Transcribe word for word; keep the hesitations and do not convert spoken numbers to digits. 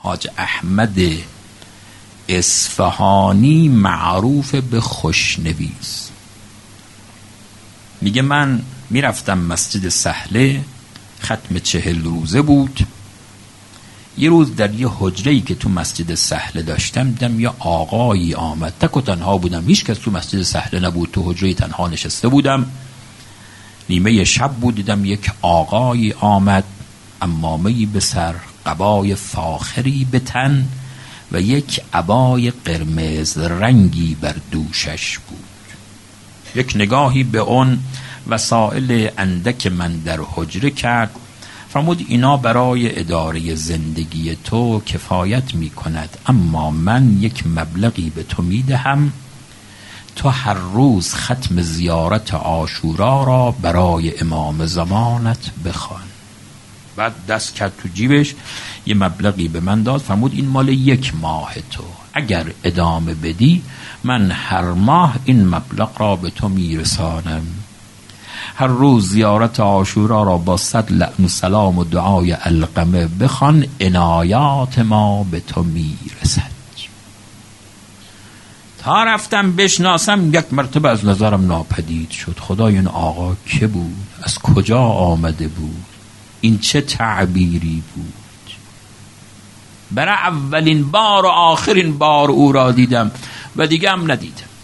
حاج احمد اصفهانی معروف به خوشنویس. میگه من میرفتم مسجد سهله، ختم چهل روزه بود. یه روز در یه حجره‌ای که تو مسجد سهله داشتم دیدم یه آقایی آمد. تک و تنها بودم، هیچ کس تو مسجد سهله نبود، تو حجره تنها نشسته بودم. نیمه شب بود، دیدم یک آقایی آمد، عمامه‌ای به سر، قبای فاخری به تن و یک عبای قرمز رنگی بر دوشش بود. یک نگاهی به اون وسائل اندک من در حجره کرد، فرمود اینا برای اداره زندگی تو کفایت می کند، اما من یک مبلغی به تو می دهم، تو هر روز ختم زیارت عاشورا را برای امام زمانت بخوان. بعد دست کرد تو جیبش، یه مبلغی به من داد، فرمود این مال یک ماه تو، اگر ادامه بدی من هر ماه این مبلغ را به تو میرسانم. هر روز زیارت عاشورا را با صد لعن و سلام و دعای علقمه بخوان، عنایات ما به تو میرسد. تا رفتم بشناسم، یک مرتبه از نظرم ناپدید شد. خدای این آقا که بود؟ از کجا آمده بود؟ این چه تعبیری بود؟ برای اولین بار و آخرین بار او را دیدم و دیگه هم ندیدم.